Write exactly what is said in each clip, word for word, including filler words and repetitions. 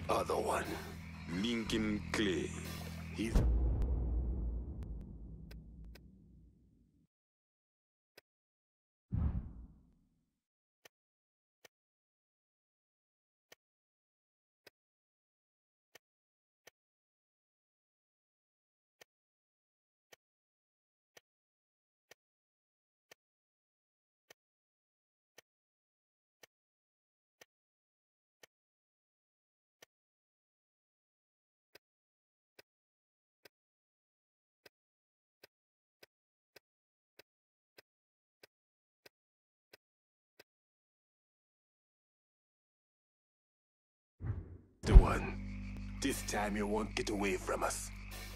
other one, Lincoln Clay. He's... the one. This time you won't get away from us.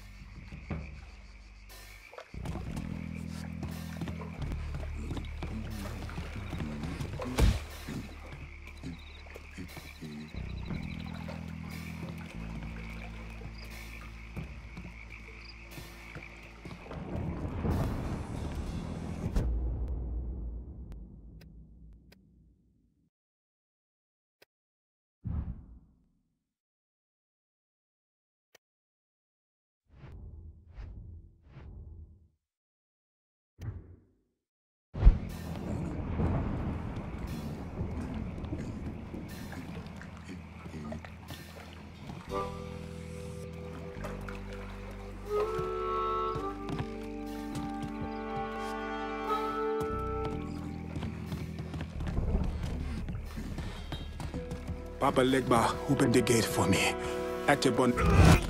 Papa Legba, open the gate for me. Active on...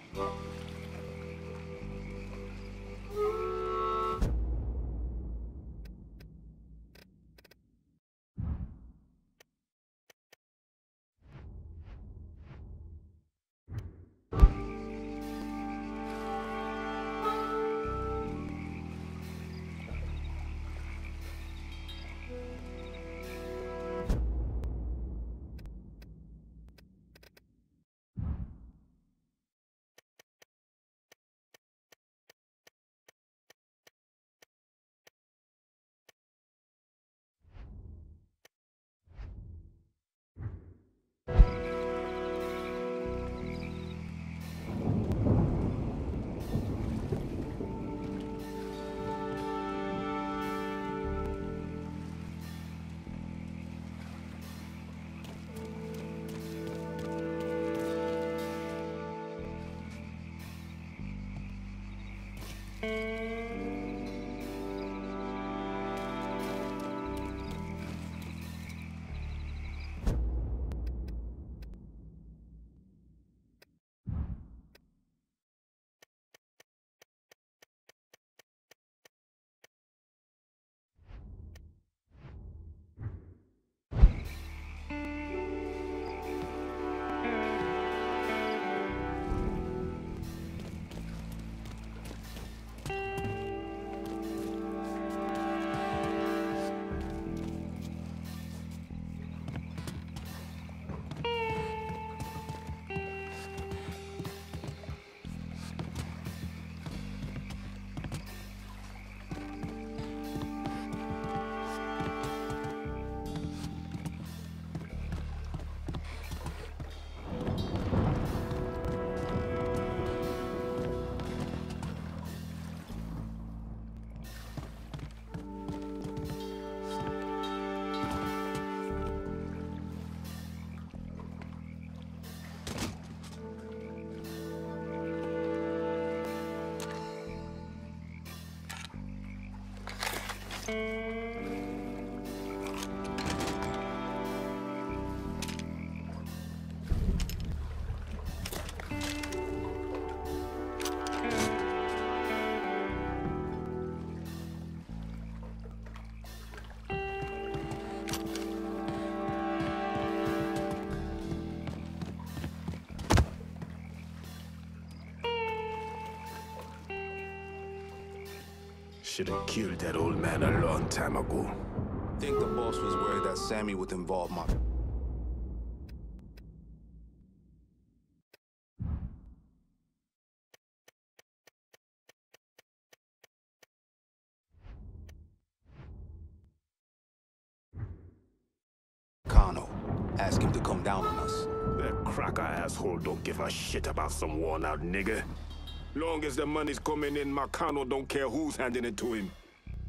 Should have killed that old man a long time ago. Think the boss was worried that Sammy would involve my... Kano. Ask him to come down on us. That cracker asshole don't give a shit about some worn-out nigga. Long as the money's coming in, Makano don't care who's handing it to him.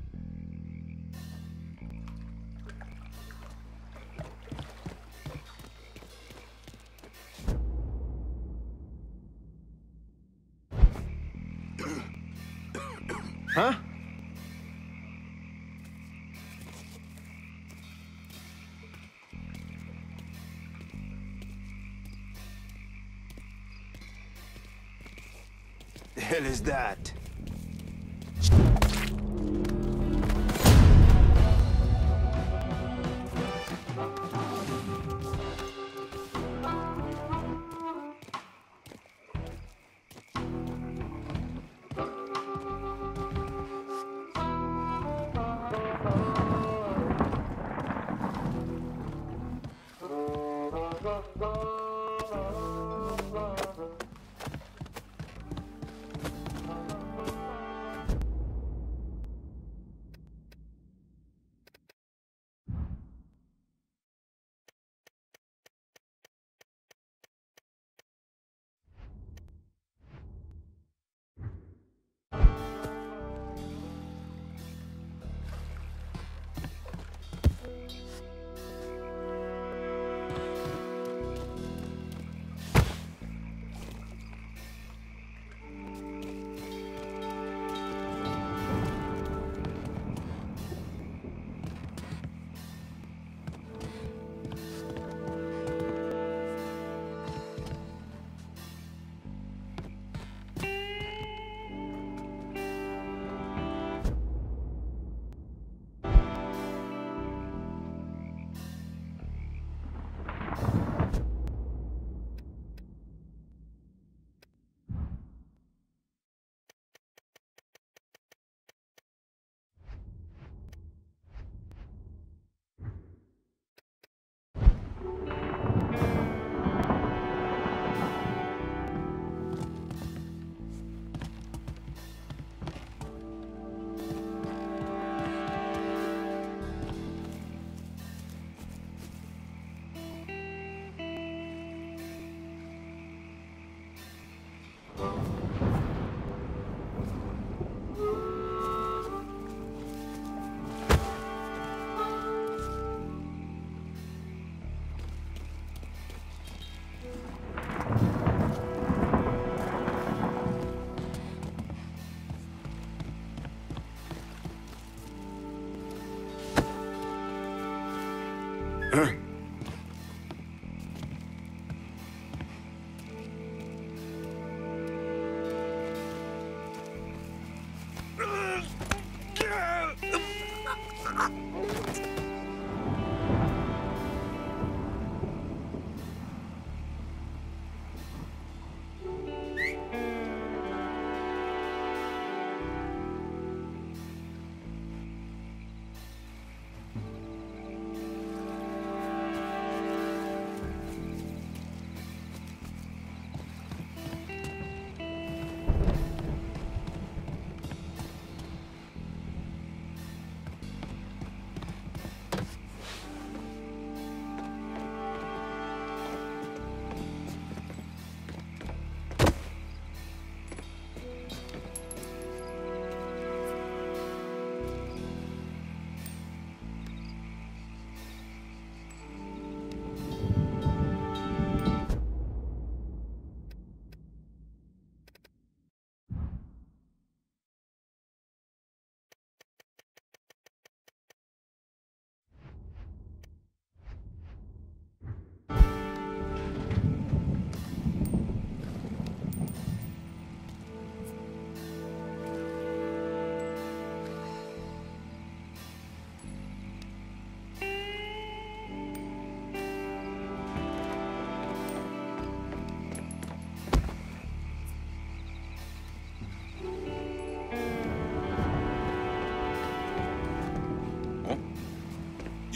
Huh? The hell is that?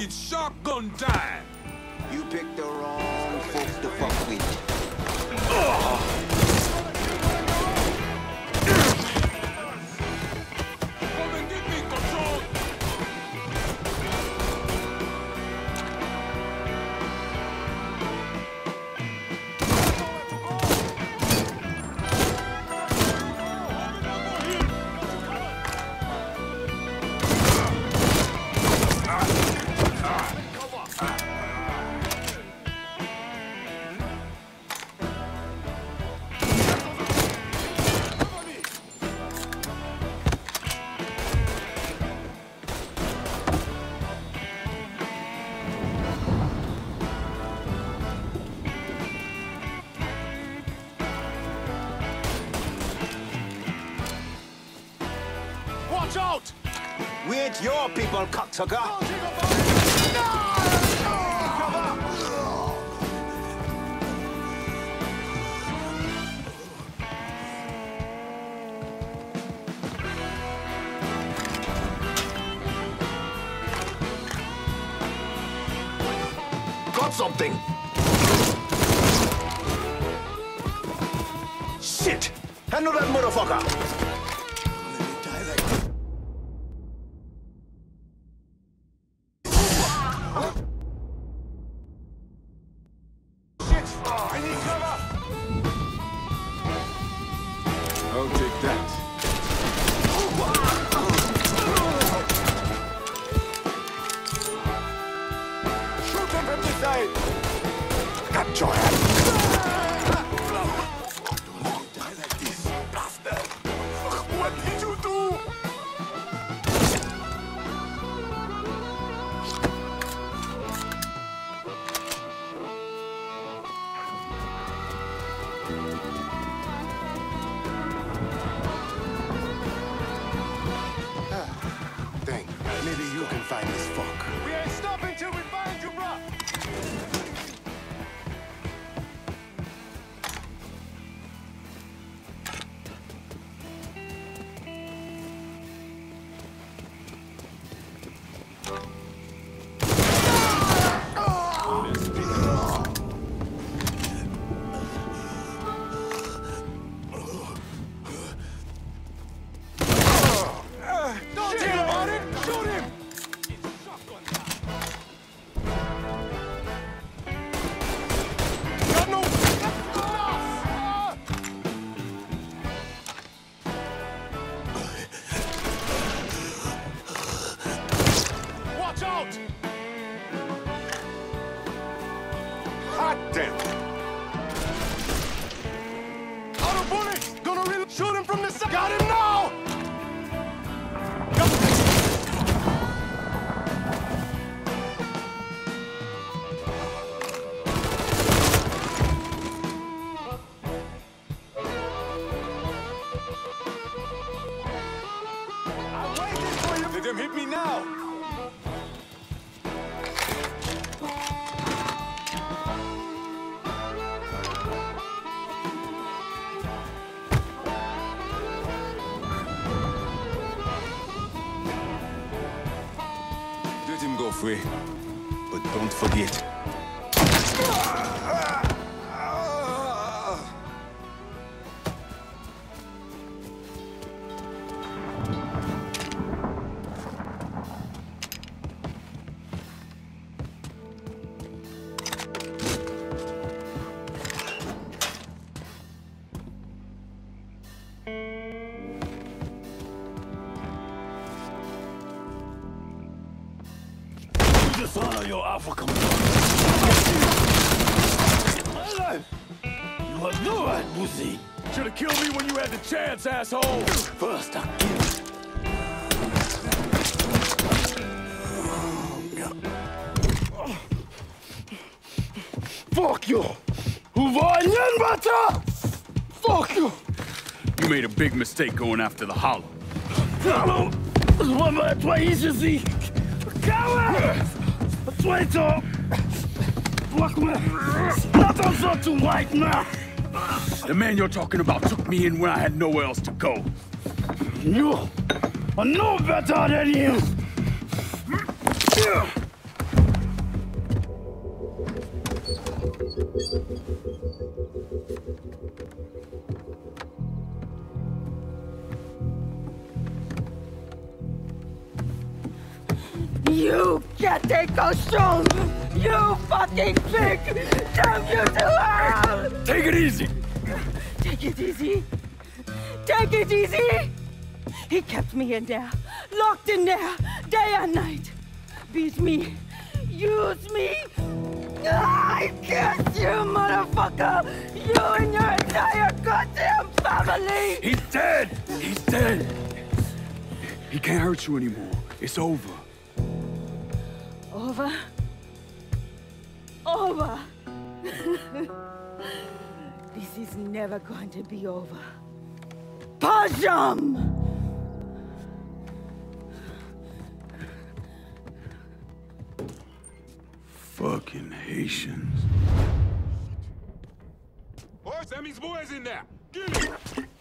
fucking shotgun time! You picked the wrong folks to fuck with. Ugh. Watch out! Wait your people, cocksucker! Got something! Shit! Handle that motherfucker! I'll take that. Shoot him from this side! Got your head! Don't let me die like this, bastard! What did you do? Dang, maybe you can find this fuck. We ain't stopping till we find you, bro! Don't tell about it! Shoot him! Got no... Watch out! Hot damn! Out of bullets! Gonna really shoot him from the side! Got him now! Let them hit me now! Let him go free. But don't forget. Dishonor your Alpha command. My life! You have no right, pussy! Should have killed me when you had the chance, asshole! First, I'll kill you. Fuck you! Who var igen, brata? Fuck you! You made a big mistake going after the Hollow. Hollow! Vad var det ici, ici? Coward! Traitor! Fuck me! Not also too white now! The man you're talking about took me in when I had nowhere else to go. You are no better than him! You can't take those shows! You fucking pig! Damn you to hell! Take it easy! Take it easy! Take it easy! He kept me in there, locked in there, day and night. Beat me, use me. I curse you, motherfucker! You and your entire goddamn family! He's dead! He's dead! He can't hurt you anymore. It's over. Over? Over! This is never going to be over. Pajam! Fucking Haitians. Oh, Sammy's boys in there! Get him!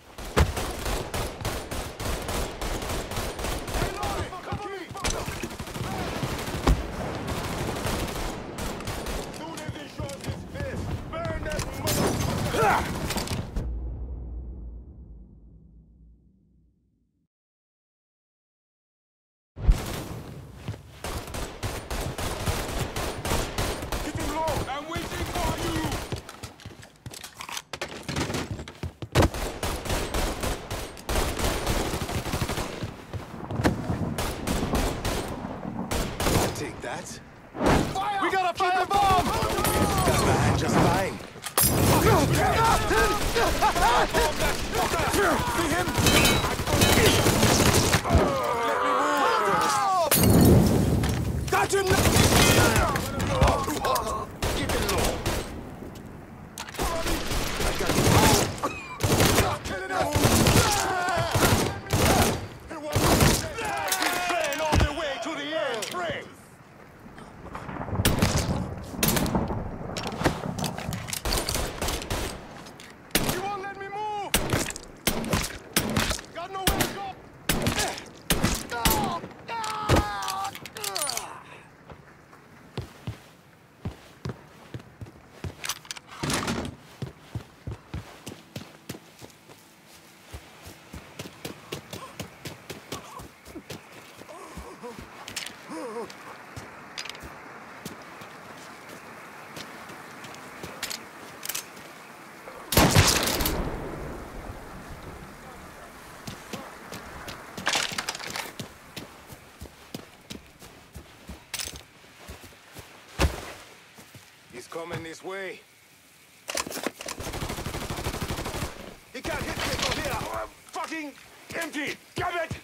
We got a fire bomb! That's behind just fine. See him? Got him! Keep it low. He's all the way to the end. Pray. He's coming this way. He can't hit me from here. I'm fucking empty. Damn it!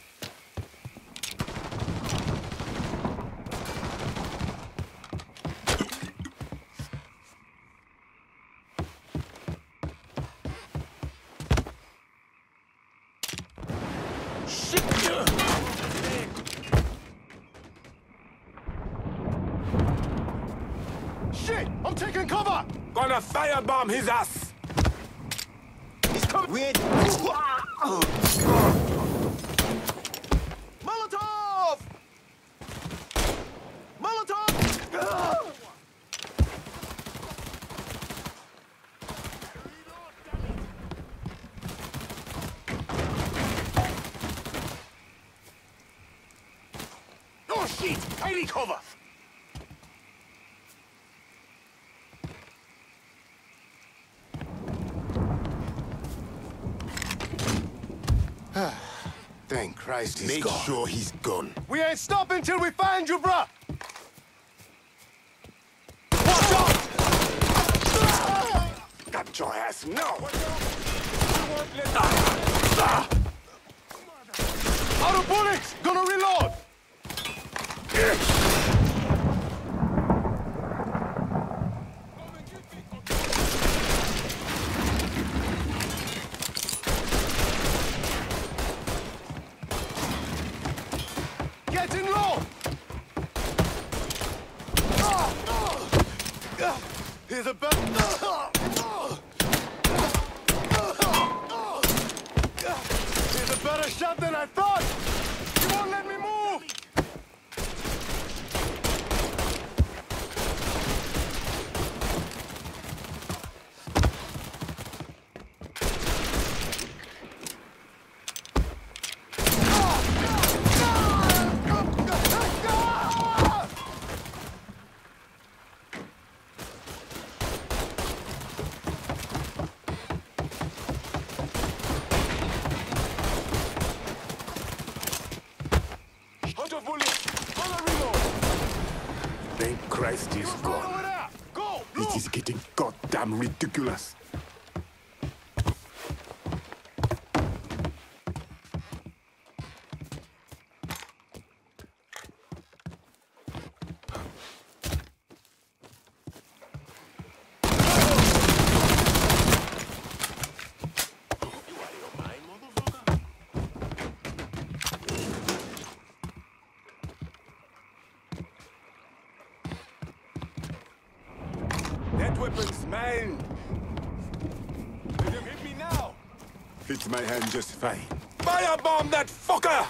Shit! I'm taking cover! Gonna firebomb his ass! He's coming! Wait! Molotov! Molotov! Oh shit! I need cover! Thank Christ he's Make gone. sure he's gone. We ain't stopping till we find you, bruh! Watch out! Got your ass now! Out of bullets! Gonna reload! Getting low! Here's a better... Here's a better shot than I thought! You won't let me move! Christ is gone. Go! It is getting goddamn ridiculous. That weapon's mine. Let him hit me now. Fits my hand just fine. Firebomb that fucker!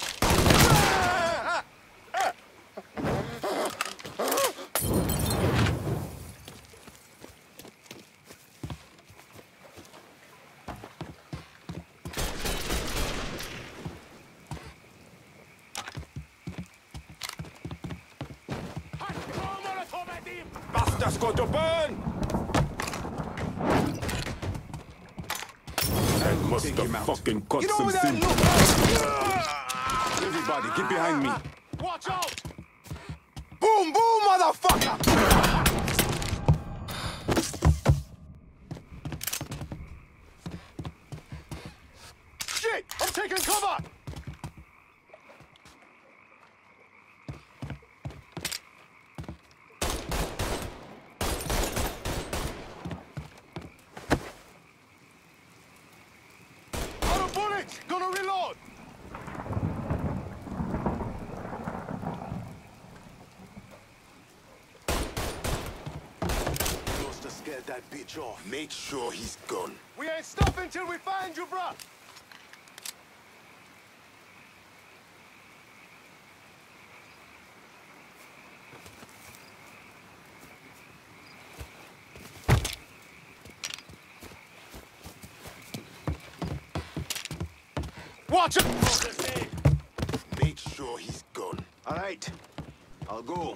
Bastard's going to burn! I must Take have him out. fucking cut Get some over there and sin. look! Everybody, get behind me. Watch out! Boom, boom, motherfucker! Shit! I'm taking cover! Out of bullets! Gonna reload! Close to scare that bitch off. Make sure he's gone. We ain't stopping till we find you, bruh! Watch it! Make sure he's gone. All right, I'll go.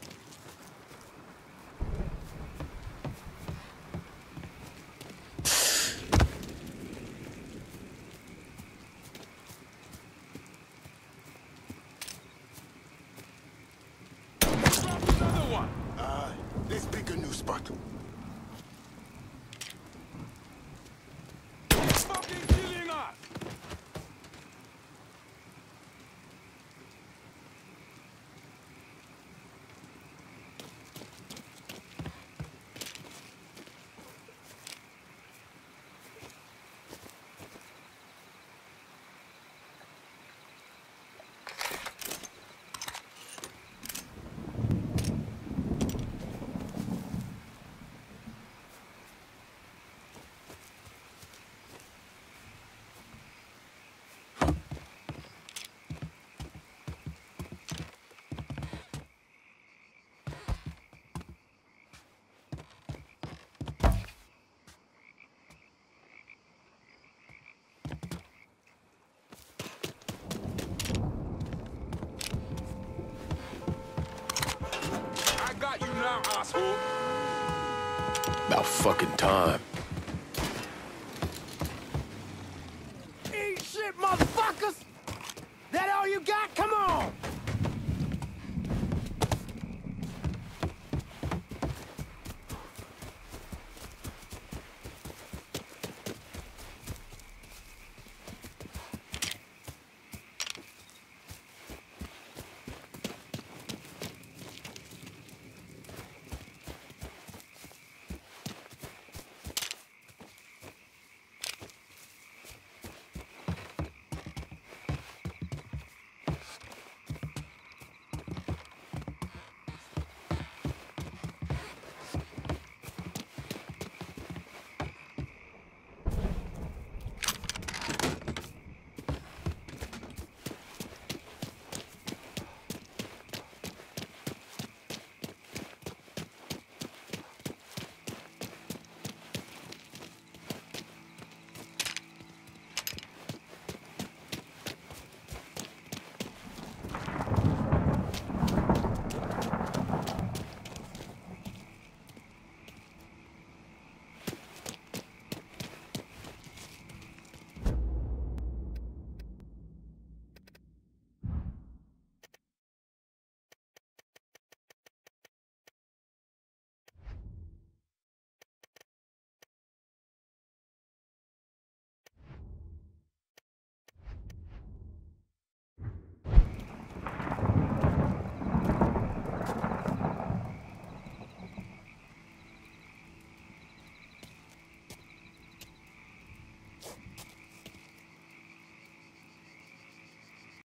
Another one! Uh, let's pick a new spot. Fucking killing us! I got you now, asshole. About fucking time. Eat shit, motherfuckers! That all you got? Come on!